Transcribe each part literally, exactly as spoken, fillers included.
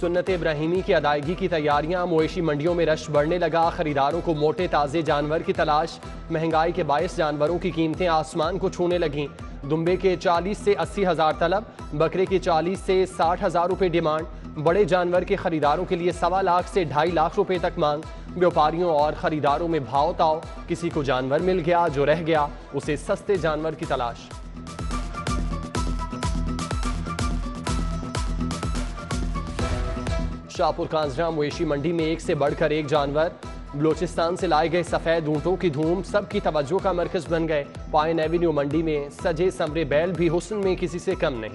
सुन्नत इब्राहिमी की अदायगी की तैयारियां, मवेशी मंडियों में रश बढ़ने लगा। खरीदारों को मोटे ताज़े जानवर की तलाश। महंगाई के बायस जानवरों की कीमतें आसमान को छूने लगीं। दुम्बे के चालीस से अस्सी हजार तलब, बकरे के चालीस से साठ हजार रुपए डिमांड। बड़े जानवर के खरीदारों के लिए सवा लाख से ढाई लाख रुपए तक मांग। व्यापारियों और खरीदारों में भाव ताव। किसी को जानवर मिल गया, जो रह गया उसे सस्ते जानवर की तलाश। शाहपुर कांजरा मवेशी मंडी में एक से बढ़कर एक जानवर। बलोचिस्तान से लाए गए सफेद ऊंटों की धूम सबकी तवज्जो का मरकज बन गए। पाइन एवेन्यू मंडी में सजे समरे बैल भी हुस्न में किसी से कम नहीं।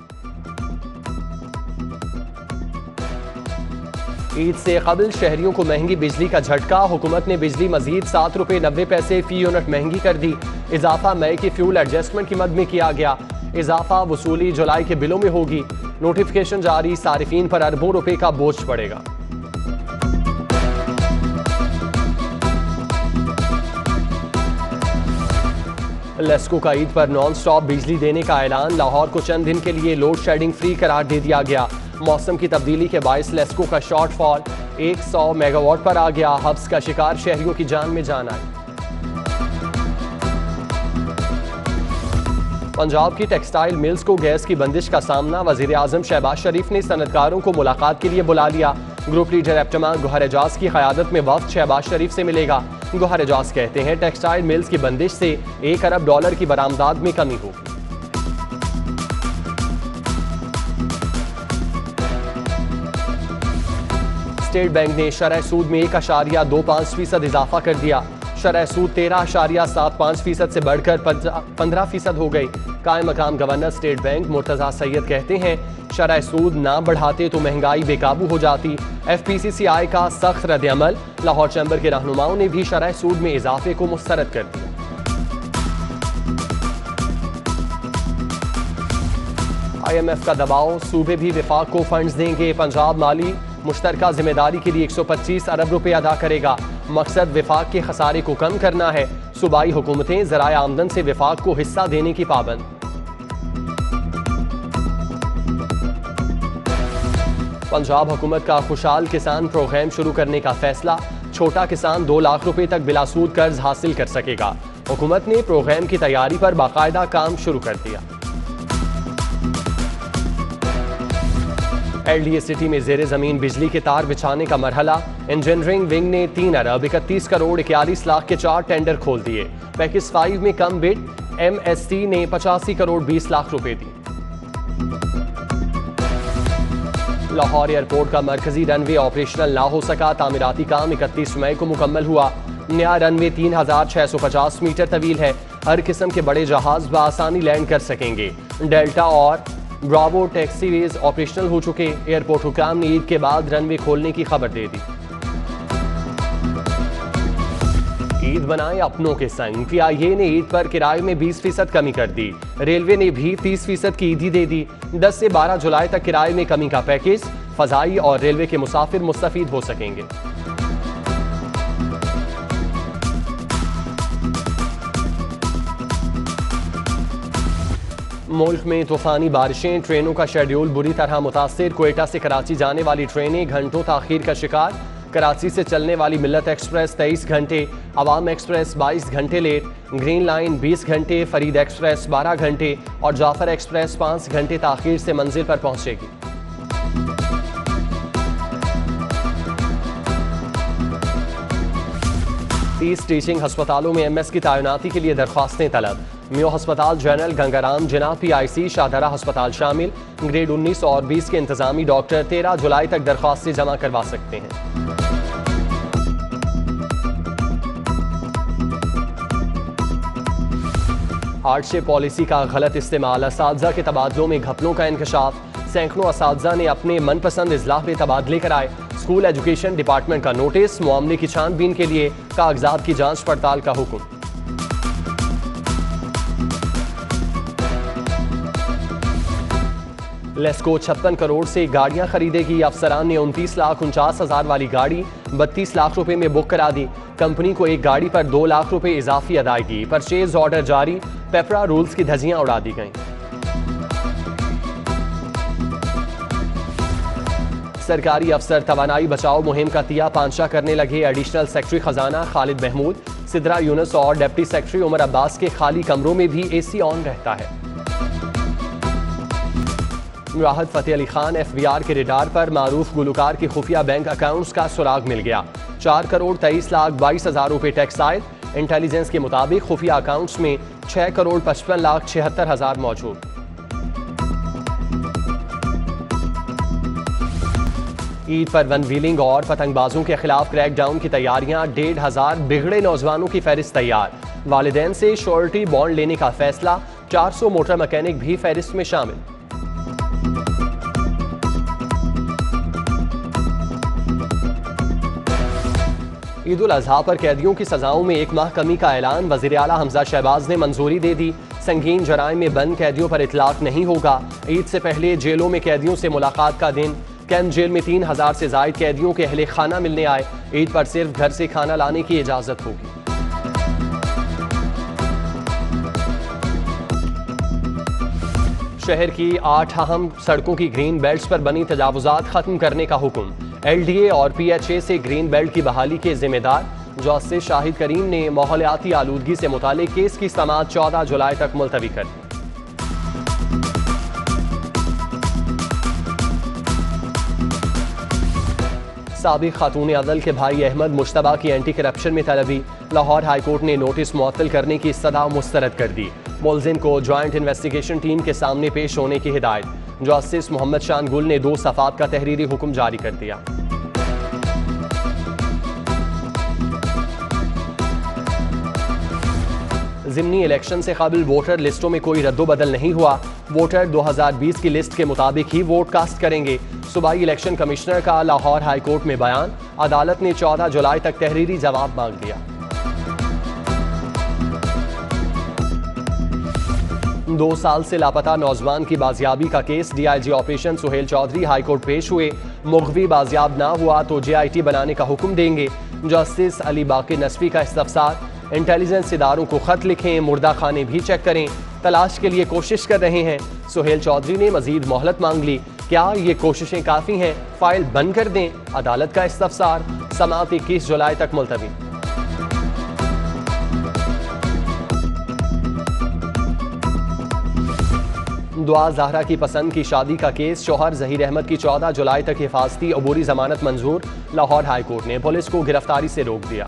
ईद से कबल शहरियों को महंगी बिजली का झटका। हुकूमत ने बिजली मजीद सात रुपए नब्बे पैसे फी यूनिट महंगी कर दी। इजाफा मई के फ्यूल एडजस्टमेंट की मद में किया गया। इजाफा वसूली जुलाई के बिलों में होगी। नोटिफिकेशन जारी, सारिफीन पर अरबों रुपए का बोझ पड़ेगा। लेस्को का ईद पर नॉन स्टॉप बिजली देने का ऐलान। लाहौर को चंद दिन के लिए लोड शेडिंग फ्री करार दे दिया गया। मौसम की तब्दीली के बायस लेस्को का शॉर्टफॉल एक सौ मेगावाट पर आ गया। हब्स का शिकार, शहरियों की जान में जान आई। पंजाब की टेक्सटाइल मिल्स को गैस की बंदिश का सामना। वजीर आजम शहबाज शरीफ ने सनतकारों को मुलाकात के लिए बुला लिया। ग्रुप लीडर एप्टमा गौहर एजाज की क़यादत में वफ्द शहबाज शरीफ से मिलेगा। गौहर एजाज कहते हैं टेक्सटाइल मिल्स की बंदिश से एक अरब डॉलर की बरामदात में कमी होगी। स्टेट बैंक ने शरह सूद में एक अशारिया दो पाँच फीसद इजाफा कर दिया। शरह सूद तेरह अशारिया सात पाँच फीसद से बढ़कर पंद्रह फीसद हो गई। कायम मकाम governor state bank Murtaza Syed कहते हैं शरह सूद ना बढ़ाते तो महंगाई बेकाबू हो जाती। एफ पी सी सी आई का सख्त रद्द अमल। लाहौर चैम्बर के रहनुमाओं ने भी शरह सूद में इजाफे को मुस्तरद कर दिया। आई एम एफ का दबाव, सूबे भी विफाक को फंड्स देंगे। पंजाब माली मुश्तरका जिम्मेदारी के लिए एक सौ पच्चीस अरब रुपए अदा करेगा। मकसद विफाक के खसारे को कम करना है। सूबाई हुकूमतें ज़राए आमदन से विफाक को हिस्सा देने की पाबंद। पंजाब हुकूमत का खुशहाल किसान प्रोग्राम शुरू करने का फैसला। छोटा किसान दो लाख रुपए तक बिलासूद कर्ज हासिल कर सकेगा। हुकूमत ने प्रोग्राम की तैयारी पर बाकायदा काम शुरू कर दिया। एल डी ए सिटी में जेर जमीन बिजली के तार बिछाने का मरहला। इंजीनियरिंग विंग ने तीन अरब इकतीस करोड़ इक्यालीस लाख के चार टेंडर खोल दिए। पैकेज फाइव में कम बिड। एम एस टी ने पचासी करोड़ बीस लाख रुपए दी। लाहौर एयरपोर्ट का मरकजी रनवे ऑपरेशनल ना हो सका। तामीराती काम इकतीस मई को मुकम्मल हुआ। नया रनवे तीन हजार छह सौ पचास मीटर तवील है। हर किस्म के बड़े जहाज बआसानी लैंड कर सकेंगे। डेल्टा और ब्रावो टैक्सीवेज ऑपरेशनल हो चुके। एयरपोर्ट हुकाम ने ईद के बाद रनवे खोलने की खबर दे दी। ईद बनाए अपनों के संग। पी आई ए ने ईद पर किराए में बीस फीसद कमी कर दी। रेलवे ने भी तीस फीसद की ईदी दे दी। दस से बारह जुलाई तक किराए में कमी का पैकेज। फजाई और रेलवे के मुसाफिर मुस्तफीद हो सकेंगे। मुल्क में तूफानी बारिशें, ट्रेनों का शेड्यूल बुरी तरह मुतासिर। क्वेटा से कराची जाने वाली ट्रेनें घंटों ताखीर का शिकार। कराची से चलने वाली मिल्लत एक्सप्रेस तेईस घंटे, अवाम एक्सप्रेस बाईस घंटे लेट, ग्रीन लाइन बीस घंटे, फरीद एक्सप्रेस बारह घंटे और जाफर एक्सप्रेस पाँच घंटे ताखीर से मंजिल पर पहुंचेगी। तीस टीचिंग अस्पतालों में एम एस की तैनाती के लिए दरख्वास्तें तलब। मियो अस्पताल general Gangaram Jinnah, P I C Shahdara अस्पताल शामिल। ग्रेड उन्नीस और बीस के इंतजामी डॉक्टर तेरह जुलाई तक दरख्वास्तें जमा करवा सकते हैं। हार्डशिप पॉलिसी का गलत इस्तेमाल। असातिज़ा के तबादलों में घपलों का इंकशाफ। सैकड़ों असातिज़ा ने अपने मनपसंद इजलाह में तबादले कराए। स्कूल एजुकेशन डिपार्टमेंट का नोटिस। मामले की छानबीन के लिए कागजात की जांच पड़ताल का हुक्म। लेस्को छप्पन करोड़ से गाड़ियां खरीदेगी। अफसरान ने उनतीस लाख उनचास हजार वाली गाड़ी बत्तीस लाख रुपए में बुक करा दी। कंपनी को एक गाड़ी पर दो लाख रुपए इजाफी अदायगी। परचेज ऑर्डर जारी। पेपरा रूल्स की धज्जियां उड़ा दी गईं। सरकारी अफसर तवानाई बचाओ मुहिम का तिया पांचा करने लगे। एडिशनल सेक्रेटरी खजाना खालिद महमूद, सिद्रा यूनुस और डिप्टी सेक्रेटरी उमर अब्बास के खाली कमरों में भी एसी ऑन रहता है। Rahat Fateh Ali Khan F B R के रिडार पर मारूफ गुलकार के खुफिया बैंक अकाउंट्स का सुराग मिल गया। चार करोड़ तेईस लाख बाईस हजार रुपए टैक्स आए। इंटेलिजेंस के मुताबिक खुफिया अकाउंट्स में छह करोड़ पचपन लाख छिहत्तर हजार मौजूद। ईद पर वन व्हीलिंग और पतंगबाजों के खिलाफ क्रैकडाउन की तैयारियां। डेढ़ हजार बिगड़े नौजवानों की फहरिस्त तैयार। वालिदैन से श्योरिटी बॉन्ड लेने का फैसला। चार सौ मोटर मैकेनिक भी फहरिस्त में शामिल। ईद उल अजहा पर कैदियों की सजाओं में एक माह कमी का ऐलान। वज़ीर आला हमजा शहबाज ने मंजूरी दे दी। संगीन जराइम में बंद कैदियों पर इतलाक नहीं होगा। ईद से पहले जेलों में कैदियों से मुलाकात का दिन। कैंप जेल में तीन हजार से जायद कैदियों के अहले खाना मिलने आए। ईद पर सिर्फ घर से खाना लाने की इजाजत होगी। शहर की आठ अहम सड़कों की ग्रीन बेल्ट्स पर बनी तजावुजात खत्म करने का हुक्म। एल डी ए और पी एच ए से ग्रीन बेल्ट की बहाली के जिम्मेदार जस्टिस शाहिद करीम ने माहौलियाती आलूदगी से मुतालिक केस की समाअत चौदह जुलाई तक मुलतवी कर दी। साबिक खातून अदल के भाई अहमद मुश्तबा की एंटी करप्शन में तलबी। लाहौर हाईकोर्ट ने नोटिस मुअत्तल करने की सदा मुस्तरद कर दी। मुलजिम को ज्वाइंट इन्वेस्टिगेशन टीम के सामने पेश होने की हिदायत। जस्टिस मोहम्मद शान गुल ने दो सफात का तहरीरी हुक्म जारी कर दिया। ज़िमनी इलेक्शन से कबल वोटर लिस्टों में कोई रद्दोबदल नहीं हुआ। वोटर दो हजार बीस की लिस्ट के मुताबिक ही वोट कास्ट करेंगे। सूबाई इलेक्शन कमिश्नर का लाहौर हाईकोर्ट में बयान। अदालत ने चौदह जुलाई तक तहरीरी जवाब मांग लिया। दो साल से लापता नौजवान की बाजियाबी का केस। D I G operation Suhail Chaudhry high court पेश हुए। मुगवी बाजियाब ना हुआ तो जे आई टी बनाने का हुक्म देंगे। जस्टिस अली बाकी नसफी का इस्तफसार। इंटेलिजेंस इदारों को खत लिखें, मुर्दा खाने भी चेक करें, तलाश के लिए कोशिश कर रहे हैं। सुहेल चौधरी ने मजीद मोहलत मांग ली। क्या ये कोशिशें काफ़ी हैं? फाइल बंद कर दें। अदालत का इस्तफसार। समाअत इक्कीस जुलाई तक मुलतवी। दुआ ज़हरा की पसंद की शादी का केस। शौहर ज़हीर अहमद की चौदह जुलाई तक हिफाजती अबूरी जमानत मंजूर। लाहौर हाईकोर्ट ने पुलिस को गिरफ्तारी से रोक दिया।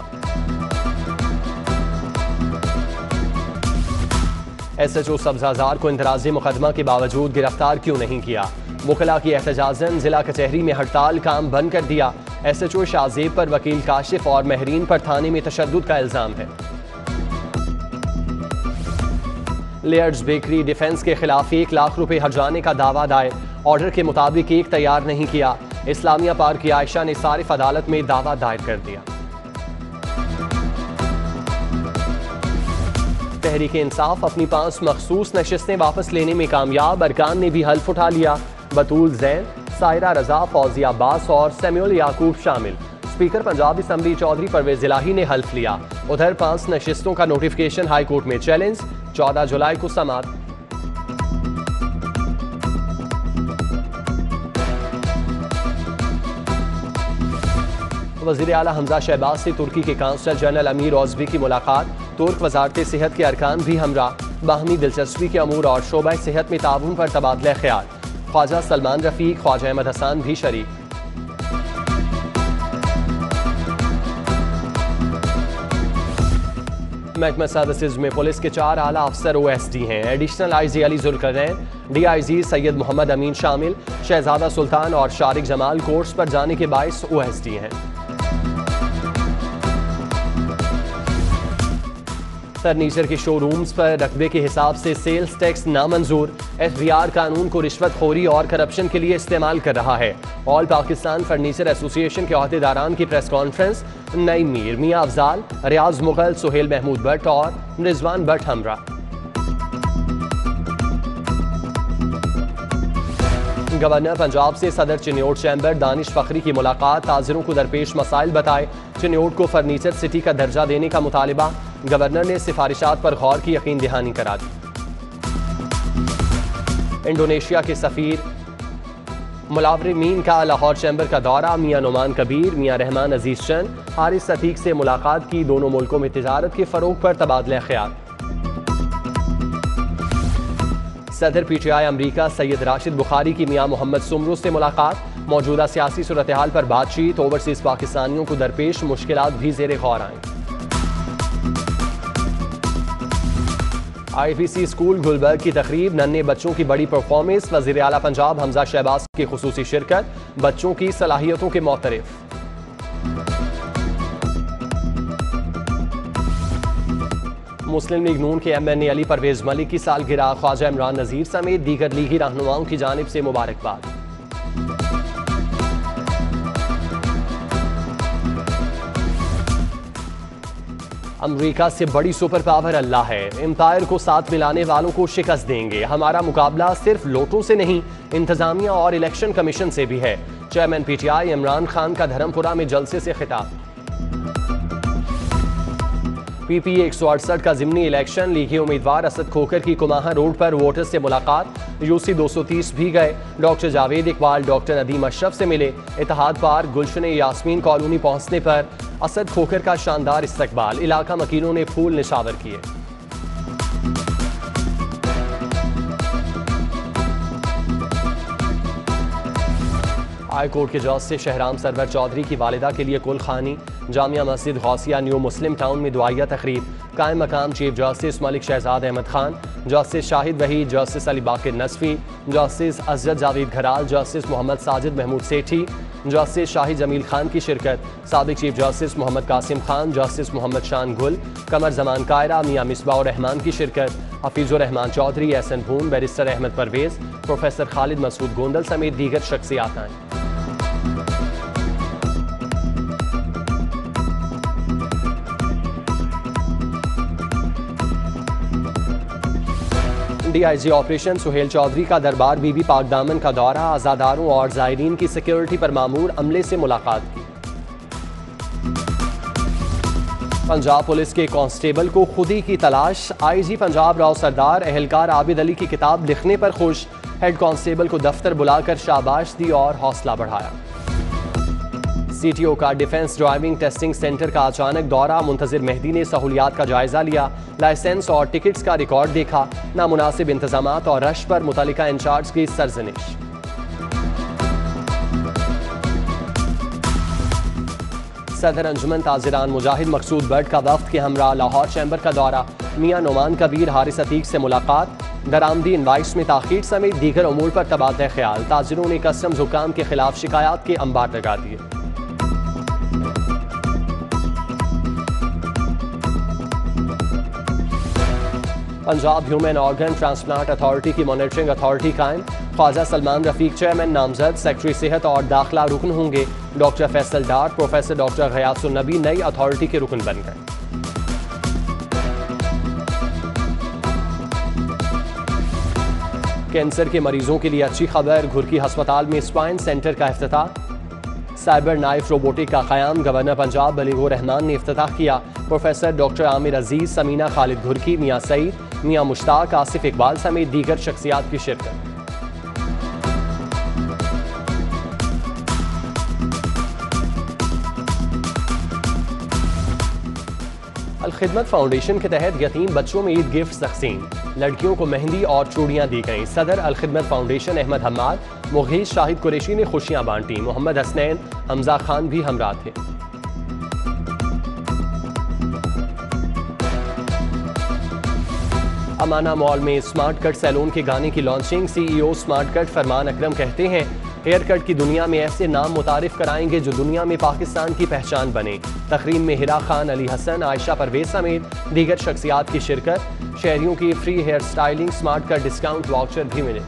एस एच ओ सब्जाजार को इंतराज़ी मुकदमा के बावजूद गिरफ्तार क्यों नहीं किया? वकला की एहतजाजन जिला कचहरी में हड़ताल, काम बंद कर दिया। एस एच ओ शाहजेब पर वकील काशिफ और महरीन पर थाने में तशद्दुद का इल्जाम है। लेयर्स बेकरी डिफेंस के खिलाफ एक लाख रुपए हर्जाने का दावा दायर। ऑर्डर के मुताबिक एक तैयार नहीं किया। इस्लामिया पार्क की आयशा ने सारिफ अदालत में दावा दायर कर दिया। तहरीक इंसाफ अपनी पांच मखसूस नशिस्तें वापस लेने में कामयाब। अरकान ने भी हल्फ उठा लिया। बतूल जैन, सायरा रजा, फौजिया अब्बास और सैमुअल याकूब शामिल। स्पीकर पंजाब असम्बली चौधरी परवेज इलाही ने हल्फ लिया। उधर पांच नशिस्तों का नोटिफिकेशन हाई कोर्ट में चैलेंज। चौदह जुलाई को समाअत। वज़ीर आला हमजा शहबाज से तुर्की के कांसलर जनरल अमीर औज़वी की मुलाकात। तुर्क वजारत सेहत के अरकान भी हमरा। बाहमी दिलचस्पी के अमूर और शोबा सेहत में ताउन पर तबादला ख्याल। ख्वाजा सलमान रफीक, ख्वाजा अहमद हसन भी शरीक। महकमा सर्विसेज में पुलिस के चार आला अफसर ओ एस डी हैं। Additional I G Ali Zulqarnain, D I G Syed Muhammad Amin शामिल। शहजादा सुल्तान और शारिक जमाल कोर्स पर जाने के बायस ओ एस डी हैं। फर्नीचर के शोरूम्स पर रकबे के हिसाब से सेल्स टैक्स नामंजूर। एफ बी आर कानून को रिश्वतखोरी और करप्शन के लिए इस्तेमाल कर रहा है। ऑल पाकिस्तान फर्नीचर एसोसिएशन के अहदेदारान की प्रेस कॉन्फ्रेंस। नईम मीर, मियां अफजाल, रियाज मुगल, सुहेल महमूद भट्ट और रिजवान भट्ट हमरा। गवर्नर पंजाब से सदर चिन्योट चैम्बर दानिश फखरी की मुलाकात। ताजिरों को दरपेश मसाइल बताए। चिन्योट को फर्नीचर सिटी का दर्जा देने का मुतालिबा। गवर्नर ने सिफारिशात पर गौर की यकीन दहानी करा दी। इंडोनेशिया के सफीर मुलावरिमीन का लाहौर चैम्बर का दौरा, मियां नुमान कबीर, मियां रहमान अजीज चंद, हारिस अतीक से मुलाकात की। दोनों मुल्कों में तिजारत के फरोग पर तबादला ख्याल। सदर पी टी आई अमरीका सैयद राशिद बुखारी की मियां मोहम्मद सुमरू से मुलाकात, मौजूदा सियासी सूरत हाल पर बातचीत। ओवरसीज पाकिस्तानियों को दरपेश मुश्किलात भी ज़ेरे गौर आएं। I P C school Gulberg की तकरीब, नन्हे बच्चों की बड़ी परफॉर्मेंस। वज़ीर आला पंजाब हमजा शहबाज की खुसूसी शिरकत, बच्चों की सलाहियतों के मोतरफ। मुस्लिम लीग नून के M N A Ali Pervaiz Malik की सालगिरह, ख्वाजा इमरान नज़ीर समेत दीगर लीगी रहनुमाओं की जानिब से मुबारकबाद। अमरीका से बड़ी सुपर पावर अल्लाह है, एम्पायर को साथ मिलाने वालों को शिकस्त देंगे। हमारा मुकाबला सिर्फ लोटों से नहीं, इंतजामिया और इलेक्शन कमीशन से भी है। Chairman P T I Imran Khan का धर्मपुरा में जलसे से खिताब। पी पी ए एक सौ अड़सठ का जिमनी इलेक्शन, लीगी उम्मीदवार असद खोकर की कुमाहा रोड पर वोटर्स से मुलाकात। यू सी दो सौ तीस भी गए। डॉक्टर जावेद इकबाल डॉक्टर नदीम अशरफ से मिले। इत्तेहाद पार्क गुलशन यास्मीन कॉलोनी पहुंचने पर असद खोकर का शानदार इस्तकबाल, इलाका मकीनों ने फूल निशावर किए। हाई कोर्ट के जज से शहराम सरवर चौधरी की वालिदा के लिए कुल खानी। जामिया मस्जिद गौसिया न्यू मुस्लिम टाउन में दुआया तकरीब। कायम मकाम chief justice Malik Shahzad Ahmad Khan, justice Shahid Waheed, justice Ali Baqir Nasfi, justice Azrat Javed Gharal, justice Muhammad Sajid Mahmood Sethi, justice Shahid Jamil Khan की शिरकत। साबिक chief justice Muhammad Qasim Khan, justice Muhammad Shan Gul, कमर जमान कायरा, मियाँ मिसबाह रहमान की शिरकत। हफीजुर रहमान चौधरी, एहसन भून, बैरिस्टर अहमद परवेज, प्रोफेसर खालिद मसूद गोंदल समेत दीगर शख्सियात आए। D I G operation Suhail Chaudhry का दरबार बीबी पाक दामन का दौरा, आज़ादारों और ज़ायरीन की सिक्योरिटी पर मामूर अमले से मुलाकात की। पंजाब पुलिस के कांस्टेबल को खुदी की तलाश, आई जी पंजाब राव सरदार एहलकार आबिद अली की किताब लिखने पर खुश। हेड कांस्टेबल को दफ्तर बुलाकर शाबाश दी और हौसला बढ़ाया। सी टी ओ का डिफेंस ड्राइविंग टेस्टिंग सेंटर का अचानक दौरा, मुंतजिर मेहदी ने सहूलियात का जायजा लिया, लाइसेंस और टिकट्स का रिकॉर्ड देखा। नामुनासिब इंतजामात और रश पर मुतल्लिका इंचार्ज की सरजनिश। सदर अंजुमन ताजिरान मुजाहिद मकसूद बट का वफ्द के हमरा लाहौर चैम्बर का दौरा, मियां नुमान कबीर हारिस अतीक से मुलाकात। दरामदी इनवाइस में ताखीर समेत दीगर अमूर पर तबादला ख्याल, ताजिरों ने कस्टम्स हुकाम के खिलाफ शिकायत के अंबार लगा दिए। Punjab human organ transplant authority की मॉनिटरिंग अथॉरिटी कायम, ख्वाजा सलमान रफीक चेयरमैन नामजद, सेक्रेटरी सेहत और दाखिला रुकन होंगे। Doctor Faisal Dar, professor doctor Ghiyasun Nabi नई अथॉरिटी के रुकन बन गए। कैंसर के मरीजों के लिए अच्छी खबर, घुरकी अस्पताल में स्पाइन सेंटर का इफ्तिताह। साइबर नाइफ रोबोटिक का क़याम, गवर्नर पंजाब बलीगुर रहमान ने इफ्तिताह किया। प्रोफेसर डॉक्टर आमिर अजीज, समीना खालिद घुरकी, मियाँ सईद, मियाँ मुश्ताक, आसिफ इकबाल समेत दीगर शख्सियात की शिरकत। अलखिदमत फाउंडेशन के तहत यतीम बच्चों में ईद गिफ्ट तकसीम, लड़कियों को मेहंदी और चूड़ियां दी गईं। सदर अलखिदमत फाउंडेशन अहमद हम्माद, मुगीस शाहिद कुरैशी ने खुशियां बांटी। मोहम्मद हसनैन, हमजा खान भी हमरा थे। अमाना मॉल में स्मार्ट कट सैलून के गाने की launching. C E O smart cut Farman Akram कहते हैं, हेयर कट की दुनिया में ऐसे नाम मुतारिफ कराएंगे जो दुनिया में पाकिस्तान की पहचान बने। तकरीब में हिरा खान, अली हसन, आयशा परवेज समेत दीगर शख्सियात की शिरकत। शहरियों की free hair styling, smart cut discount voucher भी मिले।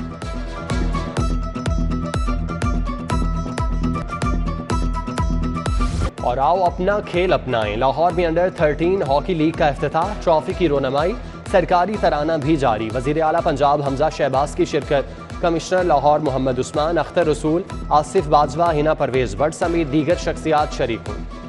और आओ अपना खेल अपनाएं, लाहौर में अंडर थर्टीन हॉकी लीग का इफ्तिताह, ट्रॉफी की रोनमाई, सरकारी तराना भी जारी। वजीर आला पंजाब हमजा शहबाज की शिरकत। कमिश्नर लाहौर मोहम्मद उस्मान, अख्तर रसूल, आसिफ बाजवा, हिना परवेज भट्ट समेत दीगर शख्सियात शरीक हुई।